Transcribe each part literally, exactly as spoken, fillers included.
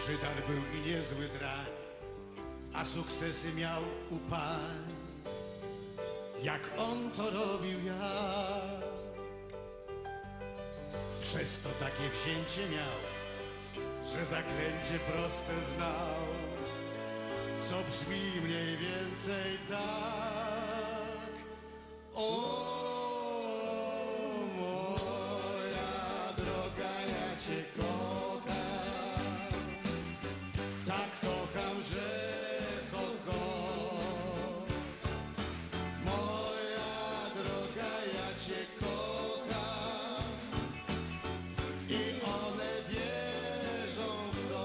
Brzydar był i niezły drań, a sukcesy miał u pań. Jak on to robił ja, przez to takie wzięcie miał, że zaklęcie proste znał, co brzmi mniej więcej tak. O moja droga, ja cię kocham, tak kocham, że ho, ho. Moja droga, ja cię kocham i one wierzą w to.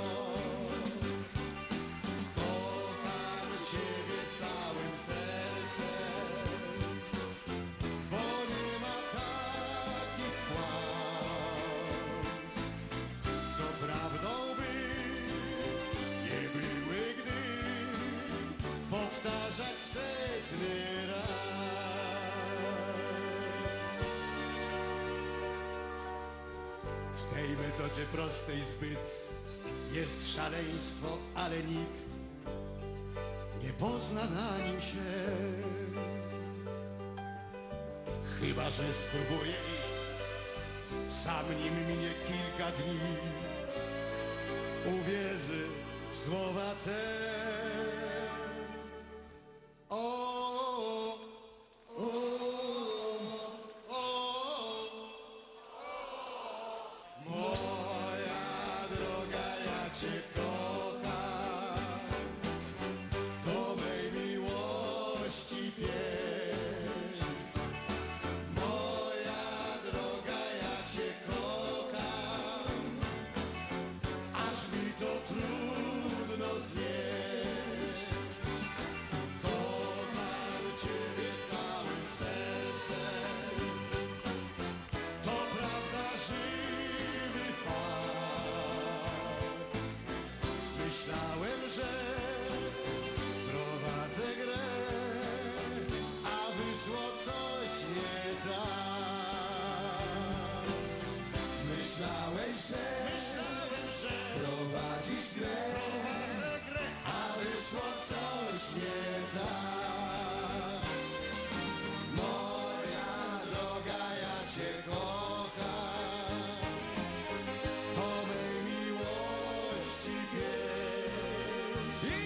Kocham ciebie całym sercem, bo nie ma takich kłamstw, co prawdą by nie były, gdy powtarzać setny raz. W tej metodzie prostej zbyt jest szaleństwo, ale nikt nie pozna na nim się, chyba że spróbuje i sam nim minie kilka dni, uwierzy w słowa te. O, o, o, moja droga, ja cię kocham, to mej miłości pieśń. Moja droga, ja cię kocham, aż mi to trudno znieść. Kocham ciebie całym sercem, to prawda żywy fakt. Myślałem, że prowadzę grę, a wyszło coś nie tak. Myślałeś, że, Myślałem, że prowadzisz grę, prowadzę grę, a wyszło coś nie tak. Moja droga, ja cię kocham, to mej miłości pieśń.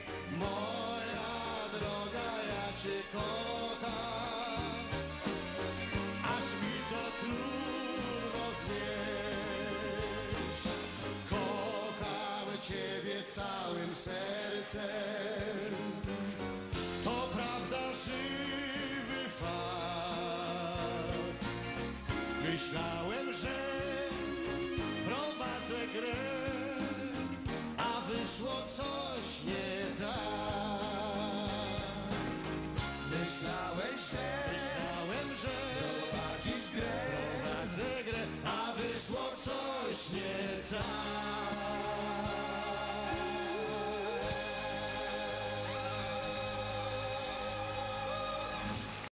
Moja droga, ja cię kocham, aż mi to trudno znieść. Kocham ciebie całym sercem, to prawda żywy fakt. Myślałem, że prowadzę grę, a wyszło coś nie tak. Myślałeś, że, Myślałem, że prowadzisz grę, prowadzę grę, a wyszło coś nie tak.